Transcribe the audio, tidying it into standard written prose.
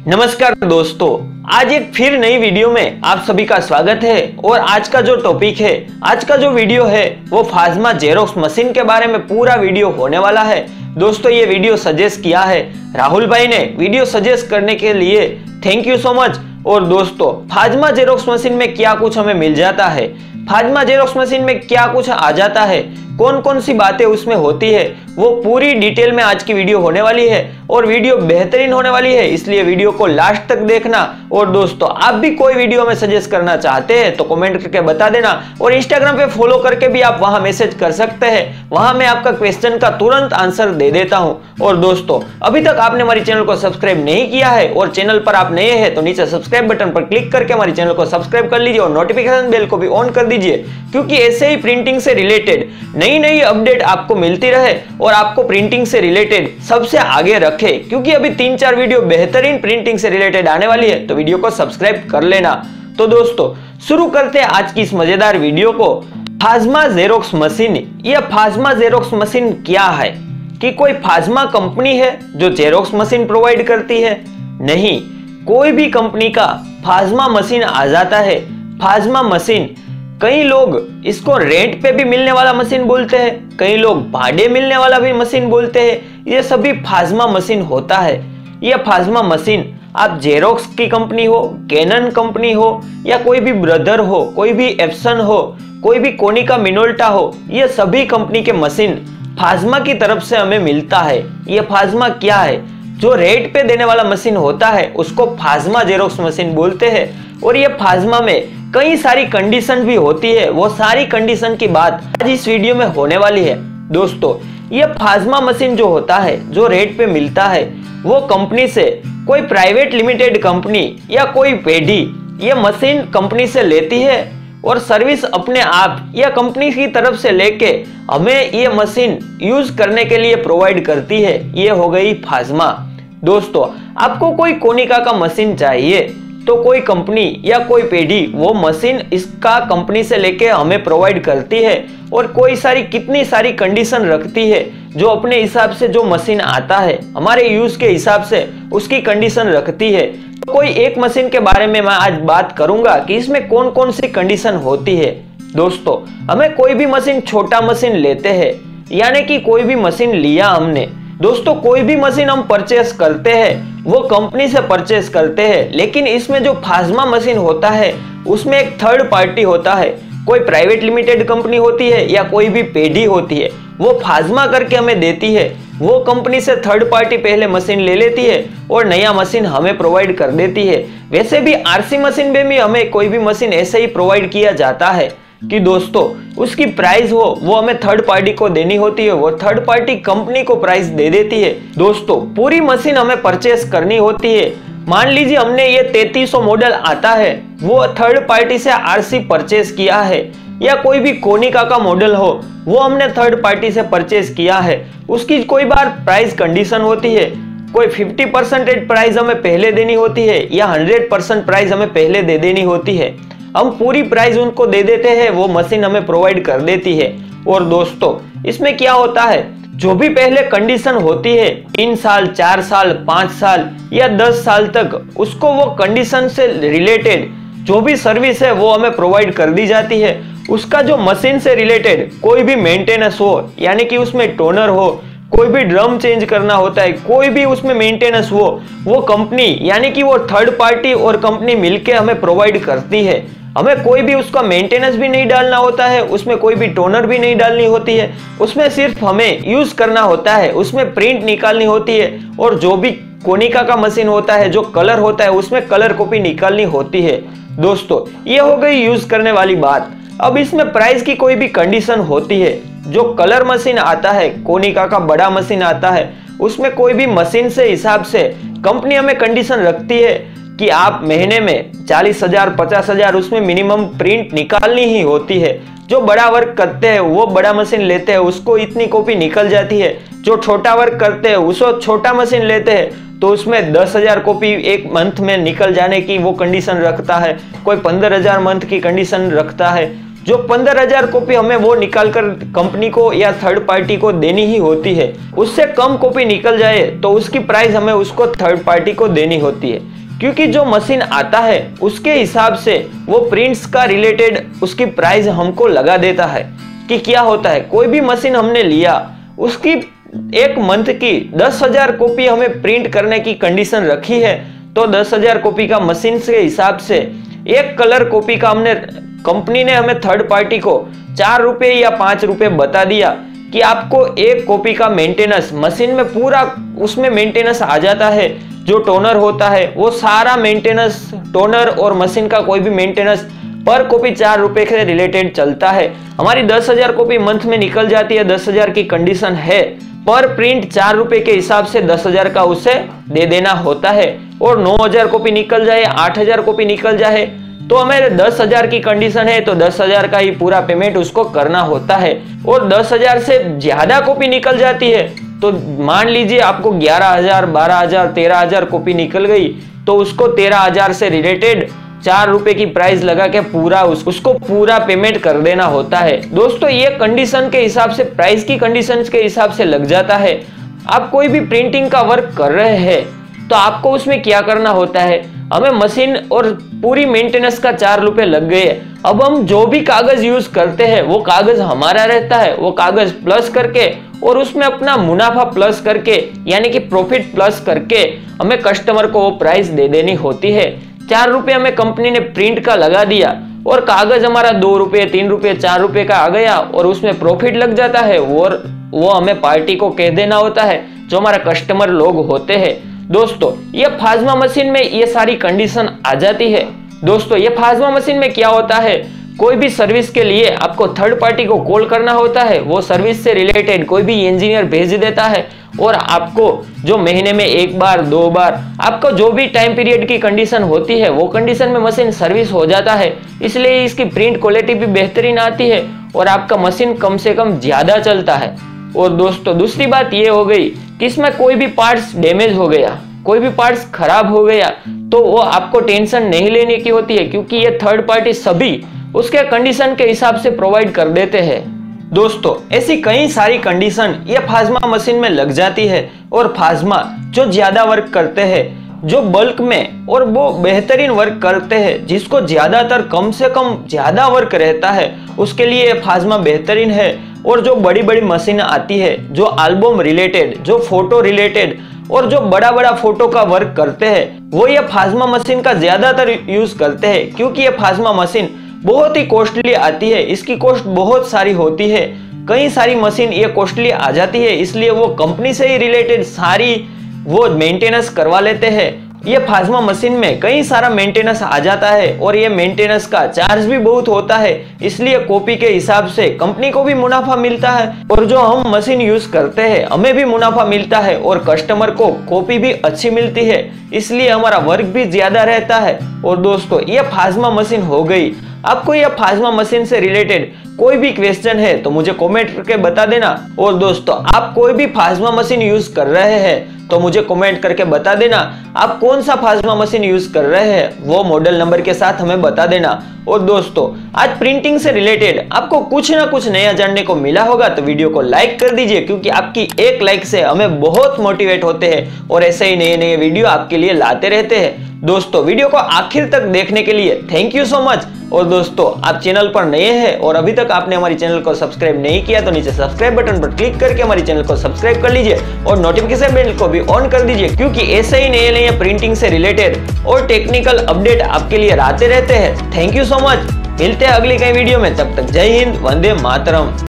नमस्कार दोस्तों, आज एक फिर नई वीडियो में आप सभी का स्वागत है। और आज का जो टॉपिक है, आज का जो वीडियो है वो प्लाज्मा जेरोक्स मशीन के बारे में पूरा वीडियो होने वाला है। दोस्तों, ये वीडियो सजेस्ट किया है राहुल भाई ने। वीडियो सजेस्ट करने के लिए थैंक यू सो मच। और दोस्तों, प्लाज्मा जेरोक्स मशीन में क्या कुछ हमें मिल जाता है, प्लाज्मा जेरोक्स मशीन में क्या कुछ आ जाता है, कौन कौन सी बातें उसमें होती है, वो पूरी डिटेल में आज की वीडियो होने वाली है। और वीडियो बेहतरीन होने वाली है, इसलिए वीडियो को लास्ट तक देखना। और दोस्तों, आप भी कोई वीडियो में सजेस्ट करना चाहते हैं तो कमेंट करके बता देना। और इंस्टाग्राम पे फॉलो करके भी आप वहां मैसेज कर सकते हैं, वहां मैं आपका क्वेश्चन का तुरंत आंसर दे देता हूं। और दोस्तों, अभी तक आपने हमारे चैनल को सब्सक्राइब नहीं किया है और चैनल पर आप नए हैं तो नीचे सब्सक्राइब बटन पर क्लिक करके हमारे चैनल को सब्सक्राइब कर लीजिए और नोटिफिकेशन बेल को भी ऑन कर दीजिए, क्योंकि ऐसे ही प्रिंटिंग से रिलेटेड नई नई अपडेट आपको मिलती रहे और आपको प्रिंटिंग से रिलेटेड सबसे आगे रखे। क्योंकि अभी 3-4 वीडियो बेहतरीन प्रिंटिंग से रिलेटेड आने वाली है, तो वीडियो को सब्सक्राइब कर लेना। तो दोस्तों, शुरू करते हैं आज की इस मजेदार वीडियो को। प्लाज्मा जेरोक्स मशीन, यह प्लाज्मा जेरोक्स मशीन क्या है? कि कोई प्लाज्मा कंपनी है जो जेरोक्स मशीन प्रोवाइड करती है? नहीं, कोई भी कंपनी का प्लाज्मा मशीन आ जाता है। प्लाज्मा मशीन, कई लोग इसको रेंट पे भी मिलने वाला मशीन बोलते हैं, कई लोग भाड़े मिलने वाला भी मशीन बोलते हैं। ये सभी प्लाज्मा मशीन होता है। यह प्लाज्मा मशीन आप जेरोक्स की कंपनी हो, कैनन कंपनी हो, या कोई भी ब्रदर हो, कोई भी एप्सन हो, कोई भी कोनिका मिनोल्टा हो, ये सभी कंपनी के मशीन प्लाज्मा की तरफ से हमें मिलता है। ये प्लाज्मा क्या है? जो रेट पे देने वाला मशीन होता है उसको प्लाज्मा जेरोक्स मशीन बोलते हैं। और ये प्लाज्मा में कई सारी कंडीशन भी होती है, वो सारी कंडीशन की बात आज इस वीडियो में होने वाली है। दोस्तों, ये प्लाज्मा मशीन जो होता है, जो रेट पे मिलता है, वो कंपनी से कोई प्राइवेट लिमिटेड कंपनी या कोई पेडी ये मशीन कंपनी से लेती है और सर्विस अपने आप या कंपनी की तरफ से लेके हमें ये मशीन यूज करने के लिए प्रोवाइड करती है। ये हो गई प्लाज्मा। दोस्तों, आपको कोई कोनिका का मशीन चाहिए तो कोई कंपनी या कोई पेडी वो मशीन इसका कंपनी से लेके हमें प्रोवाइड करती है और कितनी सारी कंडीशन रखती है, जो अपने हिसाब से जो मशीन आता है हमारे यूज के हिसाब से उसकी कंडीशन रखती है। तो कोई एक मशीन के बारे में मैं आज बात करूंगा कि इसमें कौन कौन सी कंडीशन होती है। दोस्तों, हमें कोई भी मशीन, छोटा मशीन लेते हैं, यानी कि कोई भी मशीन लिया हमने। दोस्तों, कोई भी मशीन हम परचेस करते हैं वो कंपनी से परचेस करते हैं, लेकिन इसमें जो प्लाज्मा मशीन होता है उसमें एक थर्ड पार्टी होता है। कोई प्राइवेट लिमिटेड कंपनी होती है या कोई भी पेडी होती है, वो प्लाज्मा करके हमें देती है। वो कंपनी से थर्ड पार्टी पहले मशीन ले लेती है और नया मशीन हमें प्रोवाइड कर देती है। वैसे भी आरसी मशीन में भी हमें कोई भी मशीन ऐसे ही प्रोवाइड किया जाता है कि दोस्तों उसकी प्राइस हो वो हमें थर्ड पार्टी को देनी होती है, वो थर्ड पार्टी कंपनी को प्राइस दे देती है। दोस्तों, पूरी मशीन हमें परचेस करनी होती है। मान लीजिए हमने ये 3300 मॉडल आता है, वो थर्ड पार्टी से आरसी परचेस किया है, या कोई भी कोनिका का मॉडल हो वो हमने थर्ड पार्टी से परचेस किया है। उसकी कोई बार प्राइस कंडीशन होती है, कोई 50% प्राइस हमें पहले देनी होती है या 100% प्राइस हमें पहले दे देनी होती है। हम पूरी प्राइस उनको दे देते हैं, वो मशीन हमें प्रोवाइड कर देती है। और दोस्तों, इसमें क्या होता है, जो भी पहले कंडीशन होती है 3 साल, 4 साल, 5 साल या 10 साल तक, उसको वो कंडीशन से रिलेटेड जो भी सर्विस है वो हमें प्रोवाइड कर दी जाती है। उसका जो मशीन से रिलेटेड कोई भी मेंटेनेंस हो, यानी कि उसमें टोनर हो, कोई भी ड्रम चेंज करना होता है, कोई भी उसमें मेंटेनेंस हो, वो कंपनी यानी कि वो थर्ड पार्टी और कंपनी मिलके हमें प्रोवाइड करती है। हमें कोई भी उसका मेंटेनेंस भी नहीं डालना होता है, उसमें कोई भी टोनर भी नहीं डालनी होती है, उसमें सिर्फ हमें यूज करना होता है, उसमें प्रिंट निकालनी होती है। और जो भी कोनिका का मशीन होता है, जो कलर होता है, उसमें कलर कॉपी निकालनी होती है। दोस्तों, ये हो गई यूज करने वाली बात। अब इसमें प्राइस की कोई भी कंडीशन होती है। जो कलर मशीन आता है, कोनिका का बड़ा मशीन आता है, उसमें कोई भी मशीन से हिसाब से कंपनी हमें कंडीशन रखती है कि आप महीने में 40,000, 50,000 उसमें मिनिमम प्रिंट निकालनी ही होती है। जो बड़ा वर्क करते हैं वो बड़ा मशीन लेते हैं, उसको इतनी कॉपी निकल जाती है। जो छोटा वर्क करते हैं उसको छोटा मशीन लेते हैं तो उसमें 10,000 कॉपी एक मंथ में निकल जाने की वो कंडीशन रखता है। कोई 15,000 मंथ की कंडीशन रखता है। जो 15,000 कॉपी हमें वो निकाल कर कंपनी को या थर्ड पार्टी को देनी ही होती है। उससे कम कॉपी निकल जाए तो उसकी प्राइस हमें उसको थर्ड पार्टी को देनी होती है। क्योंकि जो मशीन आता है उसके हिसाब से वो प्रिंट्स का रिलेटेड उसकी प्राइस हमको लगा देता है। कि क्या होता है, कोई भी मशीन हमने लिया, उसकी एक मंथ की 10,000 कॉपी हमें प्रिंट करने की कंडीशन रखी है, तो 10,000 कॉपी का मशीन के हिसाब से एक कलर कॉपी का हमने कंपनी ने हमें थर्ड पार्टी को 4 रुपए या 5 रुपए बता दिया कि आपको एक कॉपी का मेंटेनेंस मशीन में पूरा उसमें मेंटेनेंस आ जाता है। जो टोनर होता है वो सारा मेंटेनेंस, टोनर और मशीन का कोई भी मेंटेनेंस पर कॉपी 4 रुपए से रिलेटेड चलता है। हमारी 10,000 कॉपी मंथ में निकल जाती है, 10,000 की कंडीशन है, पर प्रिंट 4 रुपए के हिसाब से 10,000 का उसे दे देना होता है। और 9,000 कॉपी निकल जाए, 8,000 कॉपी निकल जाए, तो हमें 10,000 की कंडीशन है तो 10,000 का ही पूरा पेमेंट उसको करना होता है। और 10,000 से ज्यादा कॉपी निकल जाती है तो मान लीजिए आपको 11,000, 12,000, 13,000 कॉपी निकल गई, तो उसको 13,000 से रिलेटेड 4 रुपए की प्राइस लगा के पूरा उसको पूरा पेमेंट कर देना होता है। दोस्तों ये कंडीशन के हिसाब से, प्राइस की कंडीशन के हिसाब से लग जाता है। आप कोई भी प्रिंटिंग का वर्क कर रहे हैं तो आपको उसमें क्या करना होता है, हमें मशीन और पूरी मेंटेनेंस का 4 रुपए लग गए। अब हम जो भी कागज यूज करते हैं वो कागज हमारा रहता है, वो कागज प्लस करके और उसमें अपना मुनाफा प्लस करके यानी कि प्रॉफिट प्लस करके हमें कस्टमर को वो प्राइस दे देनी होती है। 4 रुपए हमें कंपनी ने प्रिंट का लगा दिया और कागज हमारा 2 रुपए, 3 रुपए, 4 रुपए का आ गया और उसमें प्रॉफिट लग जाता है। और वो हमें पार्टी को कह देना होता है, जो हमारा कस्टमर लोग होते हैं। दोस्तों ये प्लाज्मा मशीन में ये सारी कंडीशन आ जाती है। दोस्तों ये प्लाज्मा मशीन में क्या होता है, कोई भी सर्विस के लिए आपको थर्ड पार्टी को कॉल करना होता है, वो सर्विस से रिलेटेड कोई भी इंजीनियर भेज देता है और आपको जो महीने में 1 बार 2 बार आपको जो भी टाइम पीरियड की कंडीशन होती है वो कंडीशन में मशीन सर्विस हो जाता है। इसलिए इसकी प्रिंट क्वालिटी भी बेहतरीन आती है और आपका मशीन कम से कम ज्यादा चलता है। और दोस्तों दूसरी बात ये हो गई कि इसमें कोई भी पार्ट्स डैमेज हो गया, कोई भी पार्ट्स खराब हो गया, तो वो आपको टेंशन नहीं लेने की होती है, क्योंकि ये थर्ड पार्टी सभी उसके कंडीशन के हिसाब से प्रोवाइड कर देते हैं। दोस्तों ऐसी कई सारी कंडीशन ये प्लाज्मा मशीन में लग जाती है और प्लाज्मा जो ज्यादा वर्क करते हैं, जो बल्क में और वो बेहतरीन वर्क करते हैं, जिसको ज्यादातर कम से कम ज्यादा वर्क रहता है, उसके लिए प्लाज्मा बेहतरीन है। और जो बड़ी बड़ी मशीन आती है, जो एल्बम रिलेटेड, जो फोटो रिलेटेड और जो बड़ा बड़ा फोटो का वर्क करते हैं, वो ये प्लाज्मा मशीन का ज्यादातर यूज करते हैं, क्योंकि ये प्लाज्मा मशीन बहुत ही कॉस्टली आती है, इसकी कॉस्ट बहुत सारी होती है। कई सारी मशीन ये कॉस्टली आ जाती है, इसलिए वो कंपनी से ही रिलेटेड सारी वो मेंटेनेंस करवा लेते हैं। ये प्लाज्मा मशीन में कई सारा मेंटेनेंस आ जाता है और ये मेंटेनेंस का चार्ज भी बहुत होता है, इसलिए कॉपी के हिसाब से कंपनी को भी मुनाफा मिलता है और जो हम मशीन यूज करते हैं हमें भी मुनाफा मिलता है और कस्टमर को कॉपी भी अच्छी मिलती है, इसलिए हमारा वर्क भी ज्यादा रहता है। और दोस्तों ये प्लाज्मा मशीन हो गई। आपको यह प्लाज्मा मशीन से रिलेटेड कोई भी क्वेश्चन है तो मुझे कमेंट करके बता देना। और दोस्तों आप कोई भी प्लाज्मा मशीन यूज कर रहे हैं तो मुझे कमेंट करके बता देना आप कौन सा प्लाज्मा मशीन यूज कर रहे हैं, वो मॉडल नंबर के साथ हमें बता देना। और दोस्तों आज प्रिंटिंग से रिलेटेड आपको कुछ ना कुछ नया जानने को मिला होगा तो वीडियो को लाइक कर दीजिए, क्योंकि आपकी एक लाइक से हमें बहुत मोटिवेट होते हैं और ऐसे ही नए नए वीडियो आपके लिए लाते रहते हैं। दोस्तों वीडियो को आखिर तक देखने के लिए थैंक यू सो मच। और दोस्तों आप चैनल पर नए हैं और अभी तक आपने हमारी चैनल को सब्सक्राइब नहीं किया तो नीचे सब्सक्राइब बटन पर क्लिक करके हमारी चैनल को सब्सक्राइब कर लीजिए और नोटिफिकेशन बेल को भी ऑन कर दीजिए, क्योंकि ऐसे ही नए नए प्रिंटिंग से रिलेटेड और टेक्निकल अपडेट आपके लिए आते रहते हैं। Thank you so much. मिलते हैं अगली कई वीडियो में, तब तक जय हिंद, वंदे मातरम।